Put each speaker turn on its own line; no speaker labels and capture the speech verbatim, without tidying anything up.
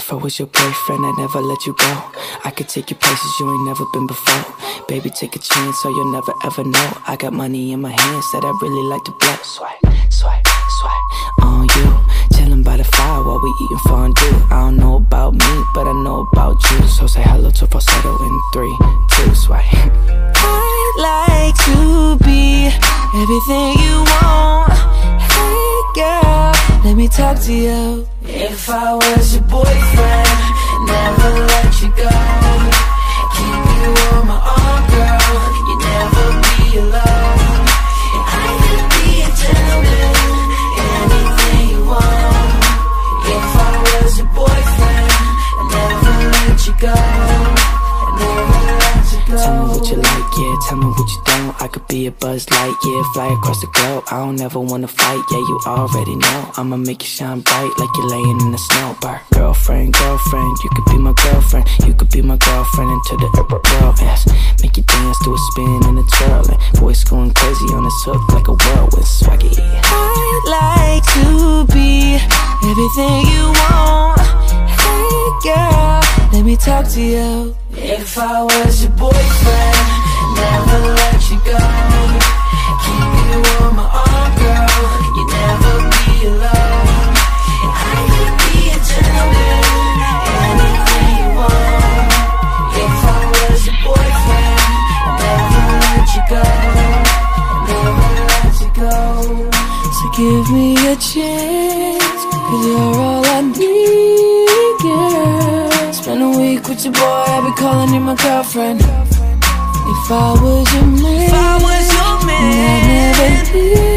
If I was your boyfriend, I'd never let you go. I could take you places you ain't never been before. Baby, take a chance so you'll never ever know. I got money in my hands that I really like to blow. Swipe, swipe, swipe on you. Chillin' by the fire while we eatin' fondue. I don't know about me, but I know about you. So say hello to falsetto in three, two, swipe. I'd like to be everything you want. Hey girl, let me talk to you. If I was your boyfriend, never let you go. Keep you on my arm, girl. You'd never be alone. I could be a gentleman, anything you want. If I was your boyfriend, I'd never let you go. I'd never let you go. Tell me what you like, yeah, tell me what you don't. I could be a Buzz Lightyear, fly across the globe. I don't ever wanna fight, yeah, you already know. I'ma make you shine bright like you're laying in the snow. Bar. Girlfriend, girlfriend, you could be my girlfriend. You could be my girlfriend until the world ends. Make you dance to a spin and a twirl, and voice going crazy on this hook like a whirlwind. Swaggy. I'd like to be everything you want. Hey girl, let me talk to you. If I was your boyfriend, never let you go. Keep you on my arm, girl. You'd never be alone. I could be a gentleman, anything you want. If I was your boyfriend, I'd never let you go. I'd never let you go. So give me a chance, 'cause you're all I need, girl. Spend a week with your boy, I'll be calling you my girlfriend. If I was your man, if I was your man, I'd never leave.